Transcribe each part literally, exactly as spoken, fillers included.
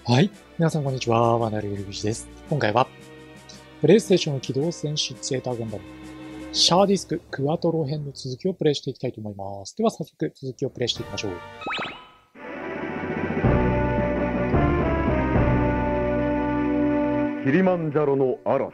はい。皆さんこんにちは。ワナルユルビシです。今回は、プレイステーション機動戦士ゼータガンダム、シャーディスククワトロ編の続きをプレイしていきたいと思います。では早速続きをプレイしていきましょう。 キリマンジャロの嵐。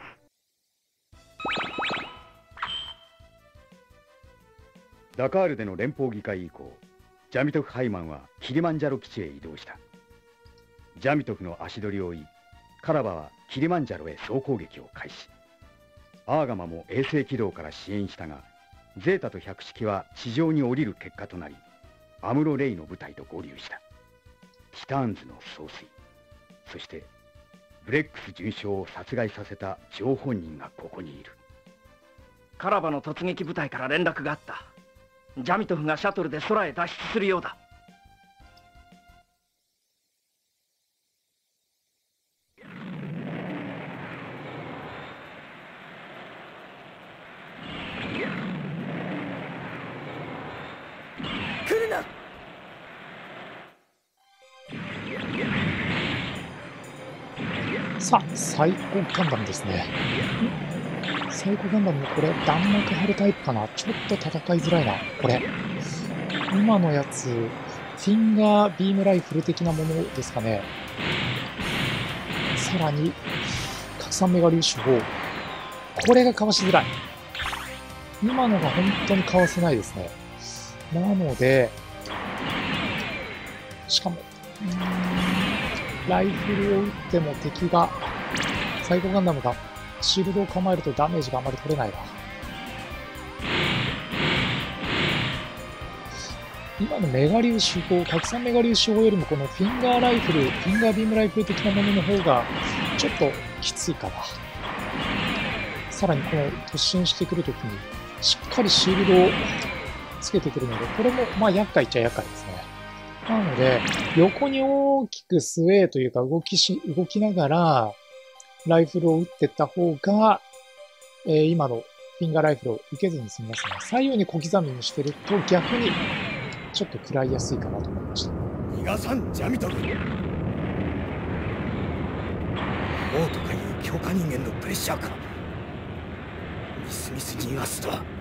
ダカールでの連邦議会以降、ジャミトフ・ハイマンはキリマンジャロ基地へ移動した。ジャミトフの足取りを追い、カラバはキリマンジャロへ総攻撃を開始。アーガマも衛星軌道から支援したが、ゼータと百式は地上に降りる結果となり、アムロ・レイの部隊と合流した。ティターンズの総帥、そしてブレックス准将を殺害させた張本人がここにいる。 カラバの突撃部隊から連絡があった。ジャミトフがシャトルで空へ脱出するようだ。来るな。 さあ、サイコガンダムですね。サイコガンダムのこれ、弾幕張るタイプかな。ちょっと戦いづらいな。これ。今のやつ、フィンガービームライフル的なものですかね。さらに、拡散メガ粒子砲。これがかわしづらい。今のが本当にかわせないですね。なので、しかも、うーんライフルを撃っても敵が、サイコガンダムがシールドを構えるとダメージがあまり取れないな。今のメガ粒子砲、拡散メガ粒子砲よりもこのフィンガーライフル、フィンガービームライフル的なものの方がちょっときついかな。さらにこの突進してくるときにしっかりシールドをつけてくるので、これもまあ厄介っちゃ厄介ですね。なので、横に大きくスウェーというか動きし、動きながら、ライフルを撃っていった方が、えー、今のフィンガーライフルを受けずに済みますね。左右に小刻みにしてると逆に、ちょっと食らいやすいかなと思いました。 逃がさん、ジャミトフ。王とかいう強化人間のプレッシャーか。みすみす逃がすとは。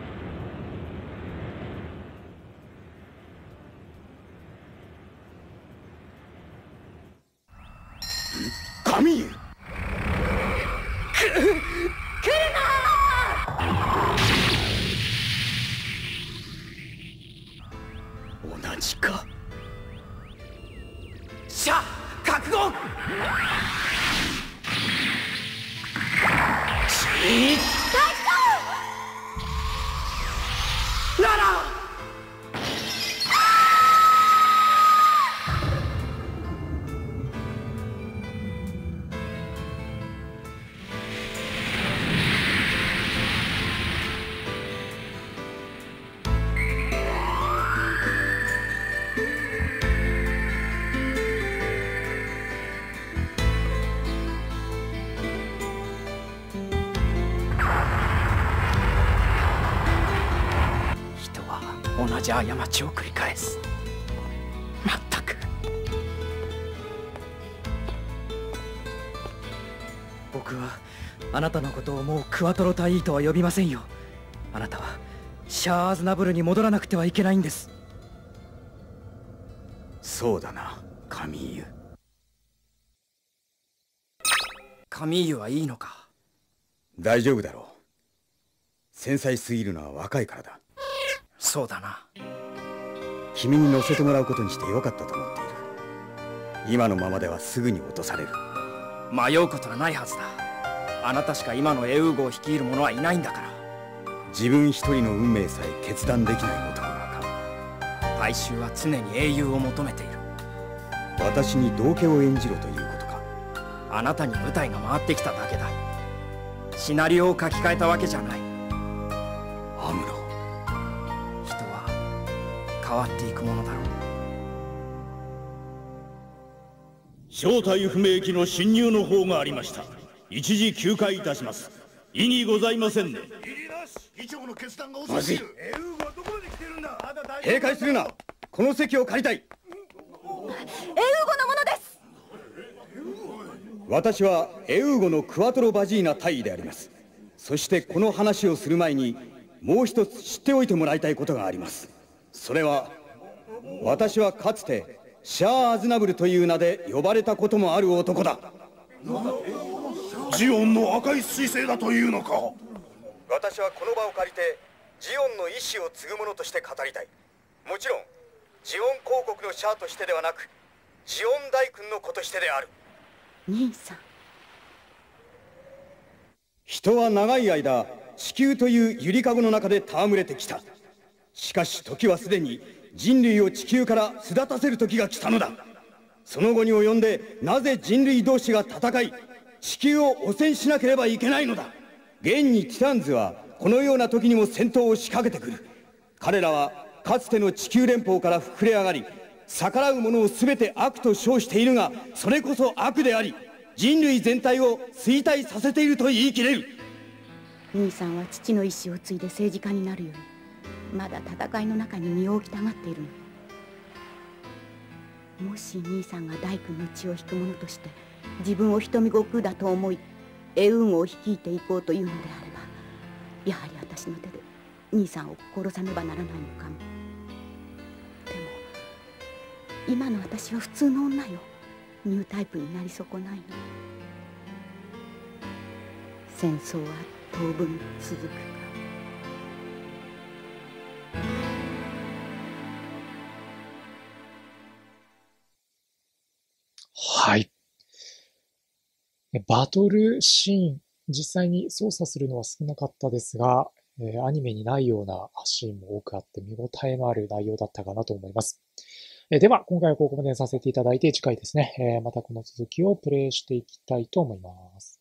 カミーユ。同じか。 シャ、覚悟。 いっララ。同じ過ちを繰り返す。まったく。 僕はあなたのことをもうクワトロ隊員とは呼びませんよ。あなたはシャーズナブルに戻らなくてはいけないんです。 そうだな、カミーユ。 カミーユはいいのか。 大丈夫だろう。繊細すぎるのは若いからだ。 そうだな。 君に乗せてもらうことにしてよかったと思っている。今のままではすぐに落とされる。 迷うことはないはずだ。あなたしか今のエウーゴを率いる者はいないんだから。 自分一人の運命さえ決断できない男がか。 大衆は常に英雄を求めている。 私に道化を演じろということか。 あなたに舞台が回ってきただけだ。シナリオを書き換えたわけじゃない。 アムロ、 人は変わっていくものだろう。 正体不明機の侵入の方がありました。一時休会いたします。意にございませんね。 まずい。警戒するな。この席を借りたい。 エウゴのものです。 私はエウーゴのクワトロ・バジーナ大尉であります。そしてこの話をする前にもう一つ知っておいてもらいたいことがあります。それは、私はかつてシャア・アズナブルという名で呼ばれたこともある男だ。 ジオンの赤い彗星だというのか。 私はこの場を借りてジオンの意志を継ぐ者として語りたい。もちろんジオン公国のシャアとしてではなく、ジオン大君の子としてである。 兄さん。 人は長い間地球というゆりかごの中で戯れてきた。しかし時はすでに人類を地球から巣立たせる時が来たのだ。その後に及んでなぜ人類同士が戦い地球を汚染しなければいけないのだ。現にティタンズはこのような時にも戦闘を仕掛けてくる。彼らはかつての地球連邦から膨れ上がり、逆らう者を全て悪と称しているが、それこそ悪であり人類全体を衰退させていると言い切れる。 兄さんは父の意志を継いで政治家になるよりまだ戦いの中に身を置きたがっているの。もし兄さんが大君の血を引く者として自分を瞳悟空だと思いエウンを率いていこうというのであれば、やはり私の手で兄さんを殺さねばならないのかも。でも今の私は普通の女よ。ニュータイプになり損ないの。戦争は当分続くか。 はい。バトルシーン、実際に操作するのは少なかったですが、えーアニメにないようなシーンも多くあって見応えのある内容だったかなと思います。えーでは、今回はここまでにさせていただいて、次回ですね、えーまたこの続きをプレイしていきたいと思います。